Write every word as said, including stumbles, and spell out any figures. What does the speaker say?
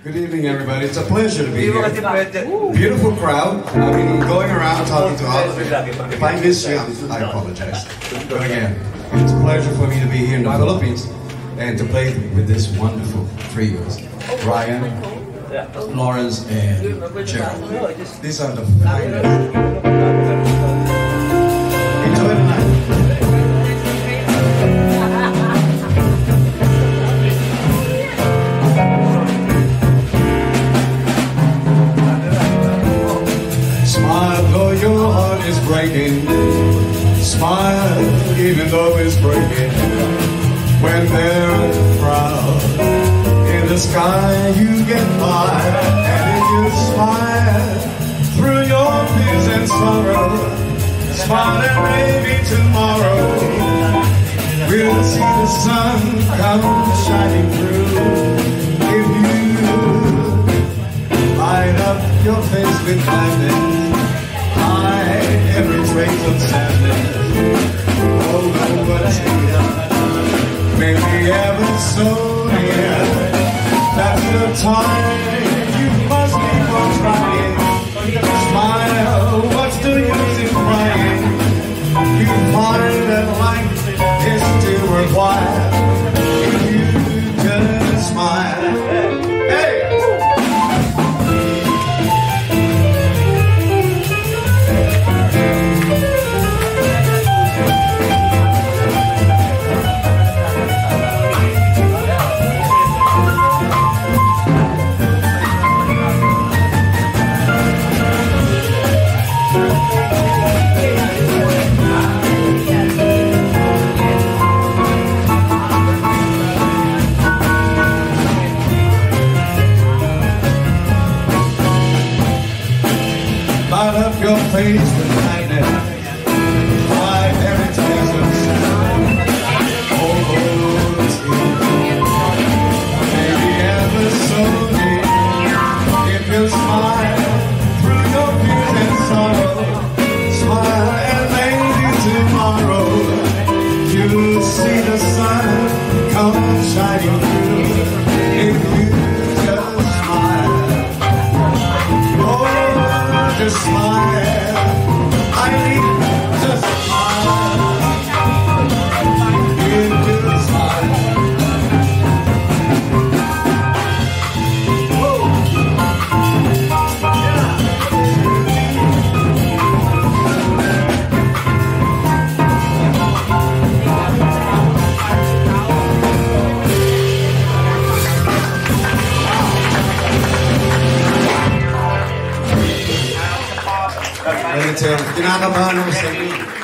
Good evening, everybody. It's a pleasure to be here. Beautiful crowd. I've been going around talking to all of you. If I miss you, I apologize. But again, it's a pleasure for me to be here in the Philippines and to play with this wonderful trios. Ryan, Lawrence, and Gerald. These are the finest. Enjoy the night. Smile though your heart is breaking. Smile even though it's breaking. When there's a crowd in the sky you get by. And if you smile through your fears and sorrow, smile and maybe tomorrow we'll see the sun come shining through. If you light up your face with gladness, hide every trace of sadness. Although what's here may be ever so near, that's the time you must keep on trying. Smile, what's the use in crying? You find that life is still worthwhile if you just smile. Hey! Light up your face with kindness, hide every trace of sadness. Although it's here, maybe ever so near, if you smile through your fears and sorrow, smile and maybe tomorrow you'll see the sun come shining through. If you just smile, oh, just smile. I need just smile. You just smile. Woo. Let me tell you, kinakabahan ako sa inyo.